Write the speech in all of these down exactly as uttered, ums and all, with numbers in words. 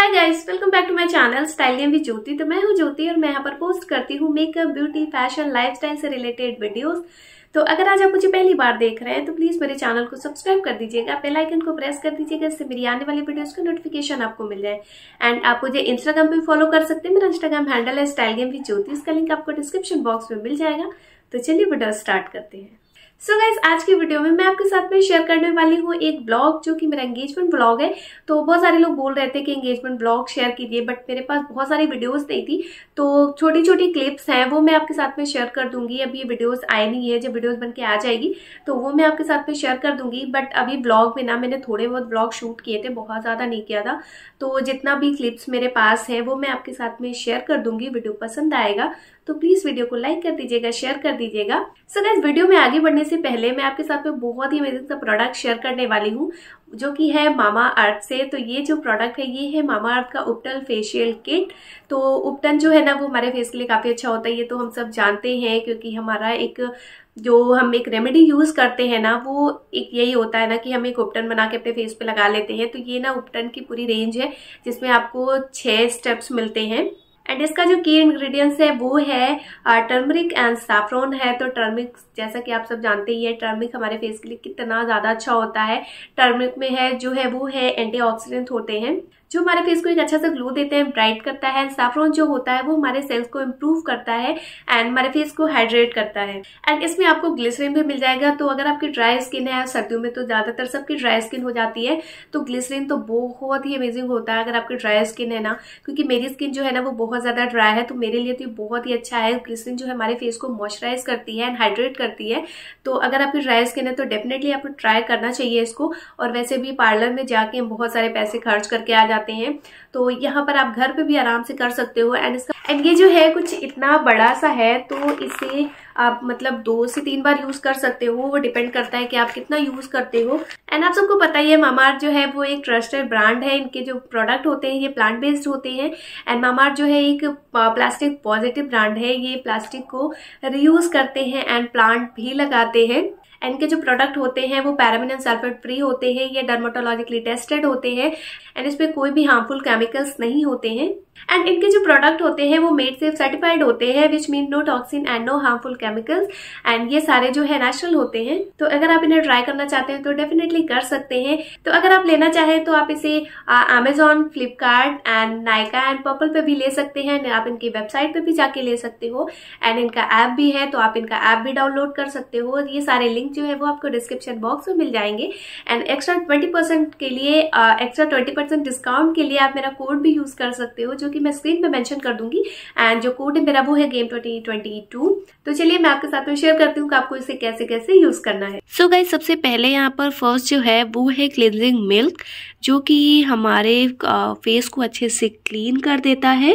Hi guys, welcome back to my channel style game with Jyoti. तो मैं हूं ज्योति और मैं यहाँ पर पोस्ट करती हूँ मेकअप, ब्यूटी, फैशन, लाइफस्टाइल से रिलेटेड वीडियोस। तो अगर आज आप मुझे पहली बार देख रहे हैं तो प्लीज मेरे चैनल को सब्सक्राइब कर दीजिएगा, बेल आइकन को प्रेस कर दीजिएगा, इससे मेरी आने वाली वीडियोस का नोटिफिकेशन आपको मिल जाए। एंड आप मुझे इंस्टाग्राम पे फॉलो कर सकते हैं, मेरा इंस्टाग्राम हैंडल है स्टाइल गेम विद ज्योति, इसका लिंक आपको डिस्क्रिप्शन बॉक्स में मिल जाएगा। तो चलिए वीडियो स्टार्ट करते हैं। सो so गाइज, आज की वीडियो में मैं आपके साथ में शेयर करने वाली हूँ एक ब्लॉग जो कि मेरा एंगेजमेंट ब्लॉग है। तो बहुत सारे लोग बोल रहे थे कि एंगेजमेंट ब्लॉग शेयर कीजिए, बट मेरे पास बहुत सारी वीडियोस नहीं थी, तो छोटी छोटी क्लिप्स हैं वो मैं आपके साथ में शेयर कर दूंगी। अभी ये वीडियोस आए नहीं है, जब वीडियोस बन के आ जाएगी तो वो मैं आपके साथ में शेयर कर दूंगी। बट अभी ब्लॉग में ना मैंने थोड़े बहुत ब्लॉग शूट किए थे, बहुत ज्यादा नहीं किया था, तो जितना भी क्लिप्स मेरे पास है वो मैं आपके साथ में शेयर कर दूंगी। वीडियो पसंद आएगा तो प्लीज वीडियो को लाइक कर दीजिएगा, शेयर कर दीजिएगा। सो गाइस, वीडियो में आगे बढ़ने से पहले मैं आपके साथ में बहुत ही अमेजिंग सा प्रोडक्ट शेयर करने वाली हूँ जो कि है मामा अर्थ से। तो ये जो प्रोडक्ट है ये है मामा अर्थ का उपटन फेशियल किट। तो उपटन जो है ना वो हमारे फेस के लिए काफी अच्छा होता है, ये तो हम सब जानते हैं, क्योंकि हमारा एक जो हम एक रेमेडी यूज करते हैं ना वो एक यही होता है ना कि हम एक उपटन बना के अपने फेस पे लगा लेते हैं। तो ये ना उपटन की पूरी रेंज है जिसमें आपको छह स्टेप्स मिलते हैं। एंड इसका जो की इंग्रेडिएंट्स है वो है टर्मरिक एंड सैफरॉन है। तो टर्मरिक जैसा कि आप सब जानते ही है, टर्मरिक हमारे फेस के लिए कितना ज्यादा अच्छा होता है। टर्मरिक में है जो है वो है एंटीऑक्सीडेंट होते हैं जो हमारे फेस को एक अच्छा सा ग्लो देते हैं, ब्राइट करता है। सैफरॉन जो होता है वो हमारे सेल्स को इम्प्रूव करता है एंड हमारे फेस को हाइड्रेट करता है। एंड इसमें आपको ग्लिसरीन भी मिल जाएगा। तो अगर आपकी ड्राई स्किन है, सर्दियों में तो ज्यादातर सबकी ड्राई स्किन हो जाती है, तो ग्लिसरीन तो बहुत ही अमेजिंग होता है अगर आपकी ड्राई स्किन है ना, क्योंकि मेरी स्किन जो है ना वो बहुत ज्यादा ड्राई है, तो मेरे लिए तो बहुत ही अच्छा है। ग्लिसरीन जो है हमारे फेस को मॉइस्चराइज करती है एंड हाइड्रेट करती है। तो अगर आपकी ड्राई स्किन है तो डेफिनेटली आपको ट्राई करना चाहिए इसको। और वैसे भी पार्लर में जाके हम बहुत सारे पैसे खर्च करके आ जाते हैं, तो यहाँ पर आप घर पे भी आराम से कर सकते हो। एंड इसका एंड ये जो है कुछ इतना बड़ा सा है, तो इसे आप मतलब दो से तीन बार यूज कर सकते हो, वो डिपेंड करता है कि आप कितना यूज करते हो। एंड आप सबको पता ही है मामाअर्थ जो है वो एक ट्रस्टेड ब्रांड है। इनके जो प्रोडक्ट होते हैं ये प्लांट बेस्ड होते हैं। एंड मामाअर्थ जो है एक प्लास्टिक पॉजिटिव ब्रांड है, ये प्लास्टिक को रीयूज करते हैं एंड प्लांट भी लगाते हैं। इनके जो प्रोडक्ट होते हैं वो पैराबेन एंड सल्फेट फ्री होते हैं, ये डर्मेटोलॉजिकली टेस्टेड होते हैं एंड इसमें कोई भी हार्मफुल केमिकल्स नहीं होते हैं। एंड इनके जो प्रोडक्ट होते हैं वो मेड सेफ सर्टिफाइड होते हैं, which mean no toxin and no harmful chemicals. And ये सारे जो है नेचुरल होते हैं। तो अगर आप इन्हें ट्राई करना चाहते हैं तो डेफिनेटली कर सकते हैं। तो अगर आप लेना चाहें तो आप इसे Amazon, Flipkart and Nykaa and Purplle पे भी ले सकते हैं। आप इनकी वेबसाइट पे भी जाके ले सकते हो। एंड इनका ऐप भी है, तो आप इनका ऐप भी डाउनलोड कर सकते हो। ये सारे लिंक जो है वो आपको डिस्क्रिप्शन बॉक्स में मिल जाएंगे। एंड एक्स्ट्रा ट्वेंटी परसेंट के लिए एक्स्ट्रा ट्वेंटी परसेंट डिस्काउंट के लिए आप मेरा कोड भी यूज कर सकते हो, जो कि मैं स्क्रीन पे मेंशन कर दूंगी। एंड जो कोड है मेरा वो है गेम ट्वेंटी ट्वेंटी टू। तो चलिए मैं आपके साथ में शेयर करती हूँ कि आपको इसे कैसे कैसे यूज करना है। सो so गाइस, सबसे पहले यहाँ पर फर्स्ट जो है वो है क्लींजिंग मिल्क, जो कि हमारे फेस को अच्छे से क्लीन कर देता है।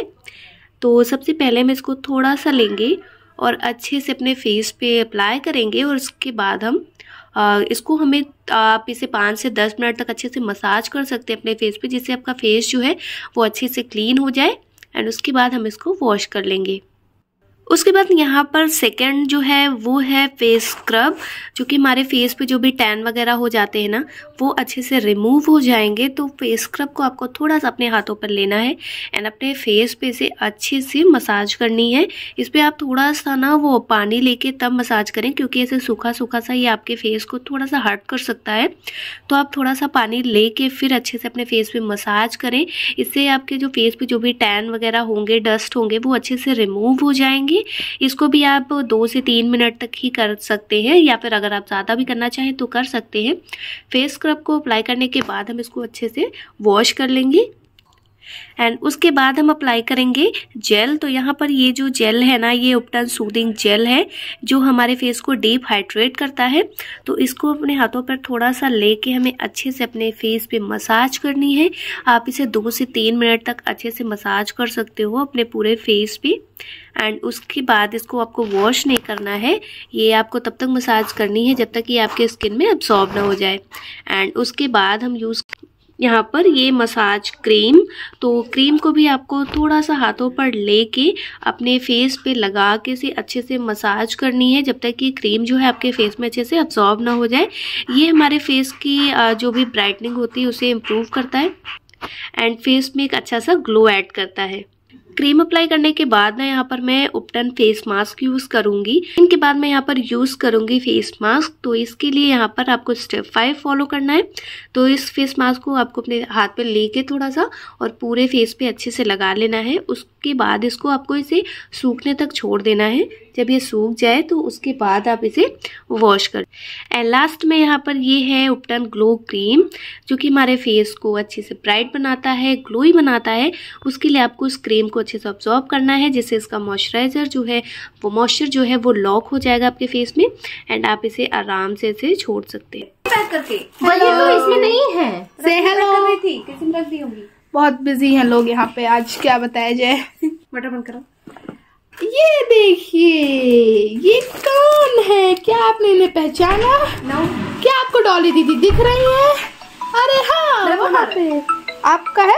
तो सबसे पहले हम इसको थोड़ा सा लेंगे और अच्छे से अपने फेस पे अप्लाई करेंगे। और उसके बाद हम आ, इसको हमें आप इसे पाँच से दस मिनट तक अच्छे से मसाज कर सकते हैं अपने फेस पे, जिससे आपका फेस जो है वो अच्छे से क्लीन हो जाए। एंड उसके बाद हम इसको वॉश कर लेंगे। उसके बाद यहाँ पर सेकंड जो है वो है फेस स्क्रब, जो कि हमारे फेस पे जो भी टैन वगैरह हो जाते हैं ना वो अच्छे से रिमूव हो जाएंगे। तो फेस स्क्रब को आपको थोड़ा सा अपने हाथों पर लेना है एंड अपने फेस पे से अच्छे से मसाज करनी है। इस पर आप थोड़ा सा ना वो पानी लेके तब मसाज करें, क्योंकि ऐसे सूखा सूखा सा ये आपके फेस को थोड़ा सा हर्ट कर सकता है। तो आप थोड़ा सा पानी लेके फिर अच्छे से अपने फेस पे मसाज करें। इससे आपके जो फेस पे जो भी टैन वगैरह होंगे, डस्ट होंगे, वो अच्छे से रिमूव हो जाएंगे। इसको भी आप दो से तीन मिनट तक ही कर सकते हैं, या फिर अगर आप ज़्यादा भी करना चाहें तो कर सकते हैं। फेस स्क्रब को अप्लाई करने के बाद हम इसको अच्छे से वॉश कर लेंगे। एंड उसके बाद हम अप्लाई करेंगे जेल। तो यहाँ पर ये जो जेल है ना, ये उपटन सूदिंग जेल है जो हमारे फेस को डीप हाइड्रेट करता है। तो इसको अपने हाथों पर थोड़ा सा लेके हमें अच्छे से अपने फेस पे मसाज करनी है। आप इसे दो से तीन मिनट तक अच्छे से मसाज कर सकते हो अपने पूरे फेस पे। एंड उसके बाद इसको आपको वॉश नहीं करना है, ये आपको तब तक मसाज करनी है जब तक ये आपके स्किन में अब्सॉर्ब ना हो जाए। एंड उसके बाद हम यूज़ यहाँ पर ये मसाज क्रीम, तो क्रीम को भी आपको थोड़ा सा हाथों पर लेके अपने फेस पे लगा के से अच्छे से मसाज करनी है जब तक ये क्रीम जो है आपके फेस में अच्छे से अब्सॉर्ब ना हो जाए। ये हमारे फेस की जो भी ब्राइटनिंग होती है उसे इम्प्रूव करता है। एंड फेस में एक अच्छा सा ग्लो ऐड करता है। क्रीम अप्लाई करने के बाद ना यहाँ पर मैं उपटन फेस मास्क यूज करूंगी। इनके बाद मैं यहाँ पर यूज करूंगी फेस मास्क। तो इसके लिए यहाँ पर आपको स्टेप फाइव फॉलो करना है। तो इस फेस मास्क को आपको अपने हाथ पे लेके थोड़ा सा और पूरे फेस पे अच्छे से लगा लेना है। उसके बाद इसको आपको इसे सूखने तक छोड़ देना है। जब ये सूख जाए तो उसके बाद आप इसे वॉश कर। एंड लास्ट में यहाँ पर ये है उपटन ग्लो क्रीम, जो कि हमारे फेस को अच्छे से ब्राइट बनाता है, ग्लोई बनाता है। उसके लिए आपको इस क्रीम को अच्छे से ऑब्जॉर्ब करना है, जिससे इसका मॉइस्चराइजर जो है वो मॉइस्चर जो है वो लॉक हो जाएगा आपके फेस में। एंड आप इसे आराम से इसे छोड़ सकते हैं। पैक करके तो इसमें नहीं है। से हेलो थी किसी में रख दी होंगी। बहुत बिजी हैं लोग यहाँ पे आज, क्या बताया जाए। बटर बंद करो। ये देखिए ये कौन है, क्या आपने इन्हें पहचाना? no. क्या आपको डॉली दीदी दिख रही है? अरे हाँ वहाँ पे आपका है।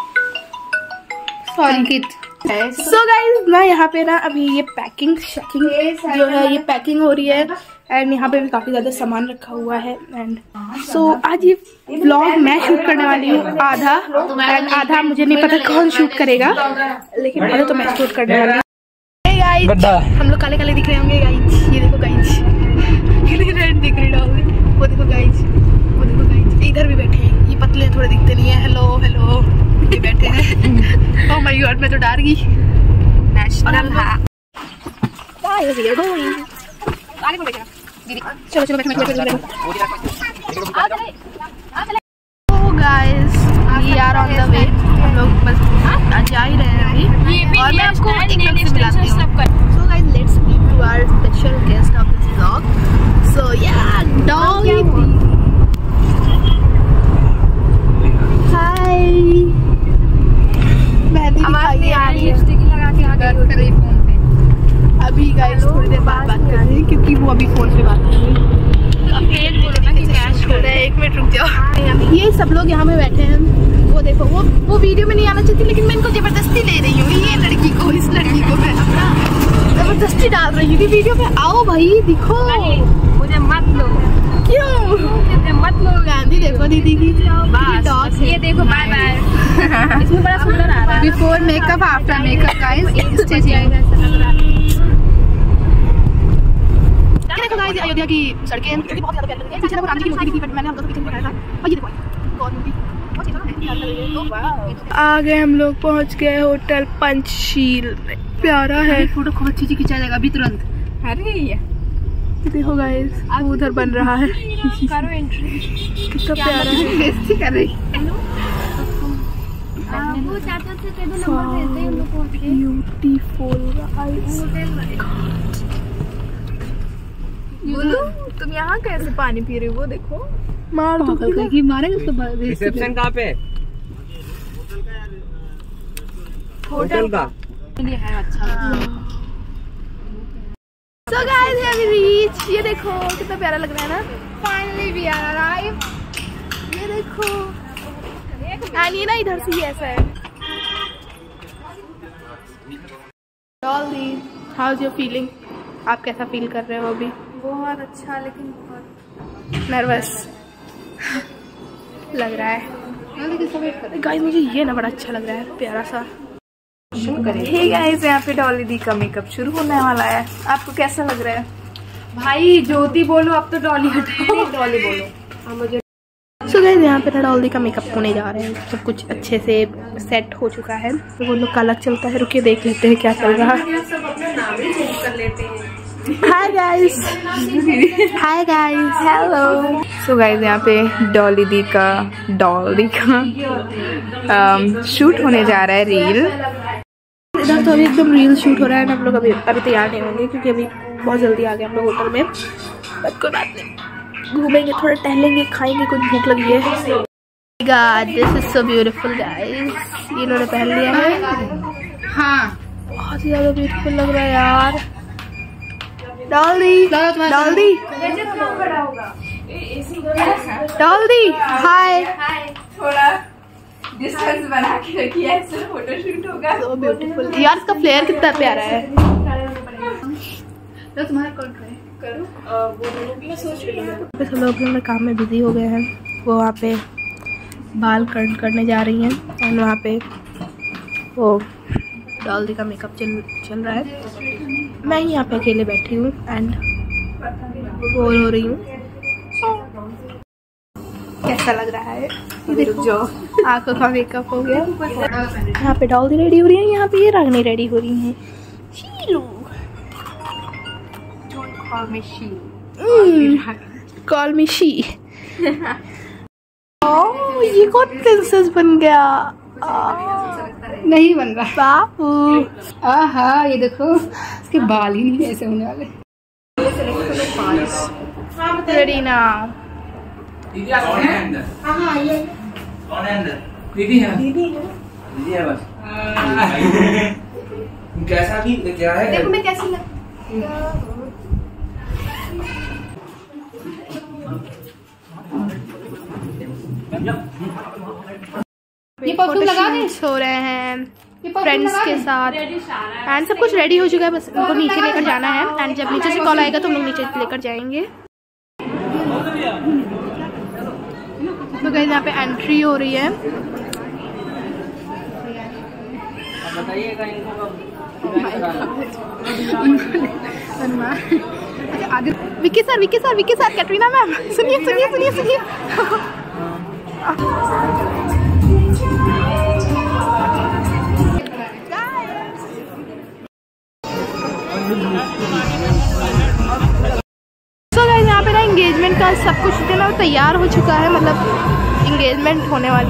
सॉरी सो गाइज ना यहाँ पे ना अभी ये पैकिंग शैकिंग जो है ये पैकिंग हो रही है। एंड यहाँ पे भी काफी ज्यादा सामान रखा हुआ है। एंड सो so, आज ये व्लॉग मैं शूट करने वाली हूँ आधा, एंड आधा मुझे नहीं पता कौन शूट करेगा, लेकिन पहले तो मैं शूट करने वाली हूँ। हम लोग काले काले दिख रहे होंगे गाइज। ये देखो गाइज, ये रेड दिख रही डॉली। वो देखो गाइज, वो देखो गाइज, इधर भी बैठे हैं। ये पतले थोड़े दिखते नहीं है। हेलो हेलो ये बैठे हैं। ओह माय गॉड मैं तो डर गई। नेशनल है। चलो चलो बैठो बैठो बैठो। तो guys we are on the way. हम लोग बस जा ही रहे हैं अभी, और मैं आपको एक लोग से मिलाती हूँ। So guys let's meet to our special guest of this vlog. So yeah Dolly, हाय। मेहंदी दिखाई आ रही है, लिपस्टिक लगा के आ गई फोन पे। अभी गाइस थोड़ी देर बाद बात कर रहे हैं क्योंकि वो अभी फोन पे बात कर रही है। अब एक बोलो ना कि कैश हो रहा है। एक मिनट रुक जाओ। ये सब लोग यहाँ पे बैठे हैं। वो देखो वो वो वीडियो में नहीं आना चाहती, लेकिन मैं इनको जबरदस्ती ले रही हूँ। ये लड़की को, इस लड़की को मैं अपना जबरदस्ती डाल रही हूँ वीडियो में। आओ भाई दिखो। मुझे मत लो। क्यों मुझे मत लो। गांधी देखो दीदी की बस, ये देखो बाय बाय। इसमें बड़ा सुंदर आ रहा है। Before makeup after makeup guys. देखो गाइस अयोध्या की सड़कें जो कि बहुत ज्यादा प्यारी लग रही है। पीछे देखो राम जी की मूर्ति भी थी, बट मैंने हम लोग पीछे दिखाया था। और ये देखो गॉड मूर्ति बहुत ही ज्यादा। आ गए हम लोग, पहुंच गए होटल पंचशील में। प्यारा है, फोटो खूब अच्छी सी खिंचा जाएगा अभी तुरंत। अरे ये देखो गाइस उधर बन रहा है। करो एंट्री। कितना प्यारा है। बेइज्जती कर रही। वो चाचा से कह दो नंबर देते हैं हम लोग पहुंच गए। Beautiful guys. बोलो तुम यहाँ कैसे पानी पी रहे हो? वो देखो मार दो कि मारेंगे उसको। रिसेप्शन कहाँ पे? होटल का ये है अच्छा। So guys we have reached। ये देखो कितना प्यारा लग रहा है ना। Finally we are arrived। ये देखो एंड ये ना इधर से ही ऐसा है। Dolly how is your feeling? आप कैसा फील कर रहे हो अभी? बहुत अच्छा, लेकिन बहुत नर्वस लग रहा है। गाइस मुझे ये ना बड़ा अच्छा लग रहा है, प्यारा सा। हे गाइस यहाँ पे डॉली दी का मेकअप शुरू होने वाला है। आपको कैसा लग रहा है? भाई ज्योति बोलो, अब तो डॉली हटाओ। डॉली बोलो। हाँ मुझे। सो गाइस यहाँ पे ना डॉली का मेकअप होने जा रहे हैं। सब कुछ अच्छे से सेट हो चुका है। तो वो लोग का अलग चलता है, रुकिए देख लेते हैं क्या चल रहा है। सब अपना नाम ही चेंज कर लेते हैं। Hi guys. Hi guys. Hello. So guys यहाँ पे डॉली दी का डॉली का शूट होने जा रहा है रील। इधर तो अभी एकदम रील शूट हो रहा है ना। हम लोग अभी अभी तैयार नहीं होंगे क्योंकि अभी बहुत जल्दी आ गए हम लोग होटल में। बट कोई बात नहीं, घूमेंगे थोड़ा, टहलेंगे, खाएंगे, कुछ भूख लगी है। God, this is so beautiful guys। ये इन्होंने पहन लिया है। हाँ बहुत ही ज्यादा ब्यूटीफुल लग रहा है यार। डॉली डॉली डॉली हाय। थोड़ा डिस्टेंस बना के रखिए, ऐसे फोटो शूट होगा। so beautiful यार, इसका फ्लेयर कितना प्यारा है। तो तुम्हारा कौन करो? वो मैं सोच रही हूँ। सब लोग अपने काम में बिजी हो गए हैं। वो वहाँ पे बाल कट करने जा रही हैं और वहाँ पे वो डॉली का मेकअप चल चल रहा है। मैं यहाँ पे अकेले बैठी हूँ एंड बोर हो रही हूँ। कैसा लग रहा है? रुक जाओ, आंखों का मेकअप हो गया। यहाँ पे डॉली रेडी हो रही है, यहाँ पे ये रागनी रेडी हो रही है। शीलू कॉल मी शी। ओह ये कौन प्रिंसेस बन गया? नहीं बन रहा बाबू। आहा ये देखो, इसके बाल ही नहीं ऐसे होने वाले। रेडी ना दीदी है दीदी है बस। कैसा भी क्या है? देखो मैं कैसी लग ये परफ्यूम लगा दे। सो रहे हैं फ्रेंड्स के साथ एंड सब कुछ रेडी हो चुका है, बस उनको नीचे लेकर जाना है एंड जब नीचे से कॉल आएगा तो हम लोग नीचे लेकर जाएंगे। तो गाइस यहाँ पे एंट्री हो रही है। बताइएगा इनको Vicky sir Vicky sir Vicky sir Katrina ma'am सुनिए सुनिए सुनिए सुनिए। तो गाइस यहाँ पे ना एंगेजमेंट का सब कुछ जो ना तैयार हो चुका है, मतलब एंगेजमेंट होने वाली।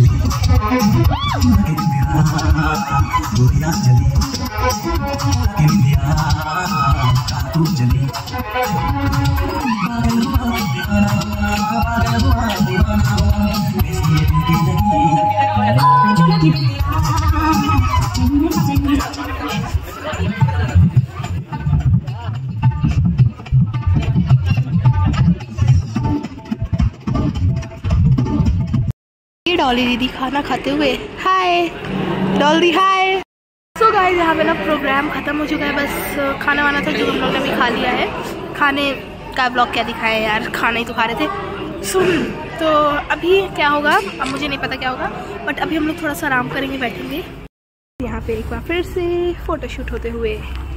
डॉली दीदी खाना खाते हुए, हाय डॉली हाय। सो गाइस यहाँ पे ना प्रोग्राम खत्म हो चुका है, बस खाना वाना था जो हम लोग ने भी खा लिया है। खाने का ब्लॉग क्या दिखाया यार, खाना ही तो खा रहे थे। सुन तो अभी क्या होगा, अब मुझे नहीं पता क्या होगा, बट अभी हम लोग थोड़ा सा आराम करेंगे, बैठेंगे यहाँ पे एक बार फिर से फोटोशूट होते हुए।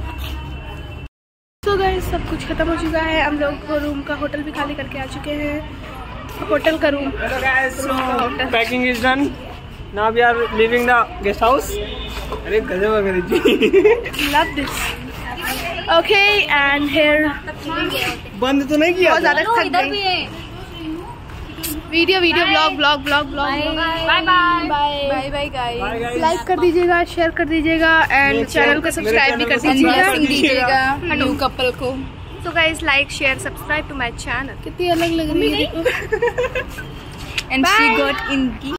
सो गाइस सब कुछ खत्म हो चुका है, हम लोग रूम का होटल भी खाली करके आ चुके हैं। होटल का room packing is done, now we are leaving the guest house. अरे गजब अंग्रेजी। Love this. Okay and here बंद तो नहीं किया? बहुत ज्यादा थक गई। Video video blog blog blog blog bye bye bye bye guys. Like कर दीजिएगा, शेयर कर दीजिएगा एंड चैनल को सब्सक्राइब भी कर दीजिएगा न्यू कपल को। So guys, like, share, subscribe to my channel. कितनी अलग लग रही है। And she got in